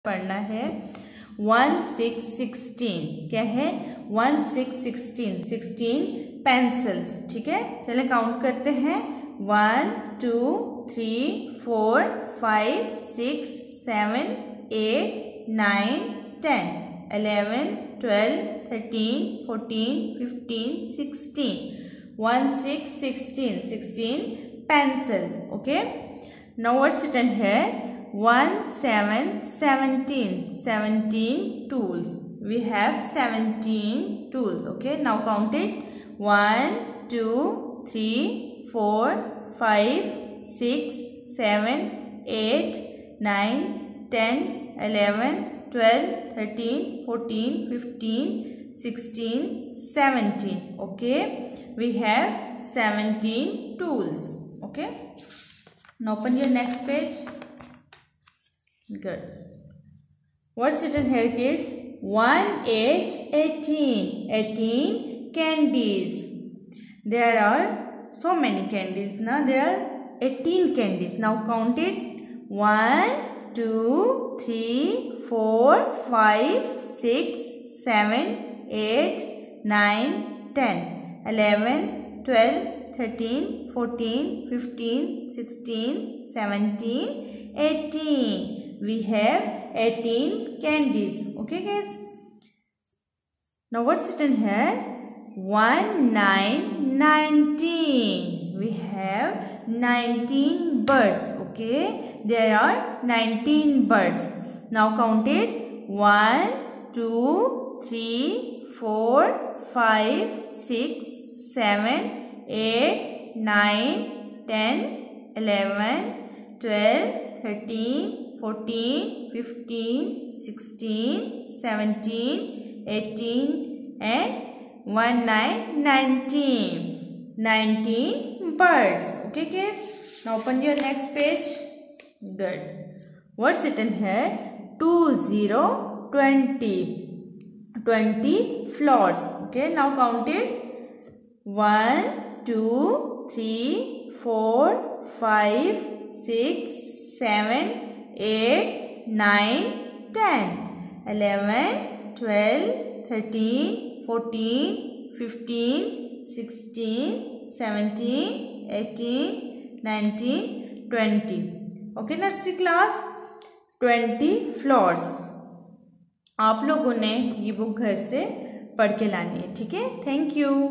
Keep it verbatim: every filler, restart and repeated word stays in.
पढ़ना है। One six sixteen क्या है? One six sixteen sixteen pencils. ठीक है, चले काउंट करते हैं। One two three four five six seven eight nine ten eleven twelve thirteen fourteen fifteen sixteen. One six sixteen sixteen pencils. Okay, now what's written here? One seven seventeen seventeen tools. We have seventeen tools. Okay, now count it. One two three four five six seven eight nine ten eleven twelve thirteen fourteen fifteen sixteen seventeen. Okay, we have seventeen tools. Okay, now open your next page. Good. What's written here, kids? One eight eighteen eighteen candies. There are so many candies. Now there are eighteen candies. Now count it. One two three four five six seven eight nine ten eleven twelve thirteen fourteen fifteen sixteen seventeen eighteen. We have eighteen candies. Okay, guys, now what's written here? One nine nineteen. We have nineteen birds. Okay, there are nineteen birds. Now count it. One two three four five six seven eight nine ten eleven twelve thirteen fourteen fifteen sixteen seventeen eighteen and one nine nineteen. nineteen birds. Okay, kids, now open your next page. Good. What's written here? Two zero twenty twenty floors. Okay, now count it. One two three four five six seven eight nine ten eleven twelve thirteen fourteen fifteen sixteen seventeen eighteen nineteen twenty. Okay, nursery class, twenty floors आप लोगों ने ये book घर से पढ़ के लानी है। ठीक है, थैंक यू।